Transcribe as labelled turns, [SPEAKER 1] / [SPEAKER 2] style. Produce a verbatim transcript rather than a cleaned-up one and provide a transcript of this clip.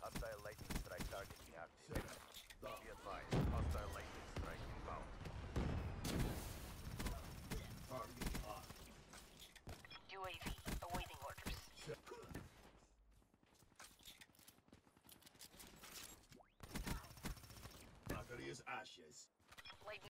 [SPEAKER 1] Hostile lightning strike target deactivated. Be advised, hostile lightning strike inbound.
[SPEAKER 2] Target on.
[SPEAKER 3] U A V, awaiting orders.
[SPEAKER 2] Battery is ashes.
[SPEAKER 3] Lightning